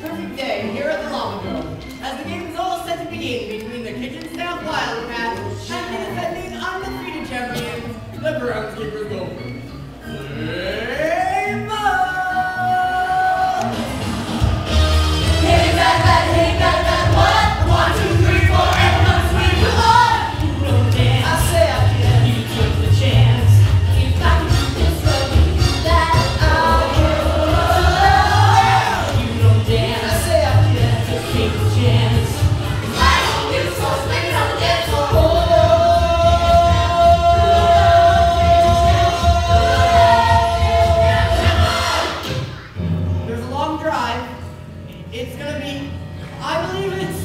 perfect day here at the Lava Dome, as the game is all set to begin between the kitchen staff Wildcats and the defending undefeated champions, the Groundskeepers Gophers. Play ball! Hey, that, what? 1, 2, 3, 4, everyone swing, come on! You don't dance. I say I can. You took the chance. If I can do this rugby, that I'll do. You don't dance. I say I can. Just take the chance. I don't give a so swing it on the dance floor. There's a long drive. It's gonna be, I believe it's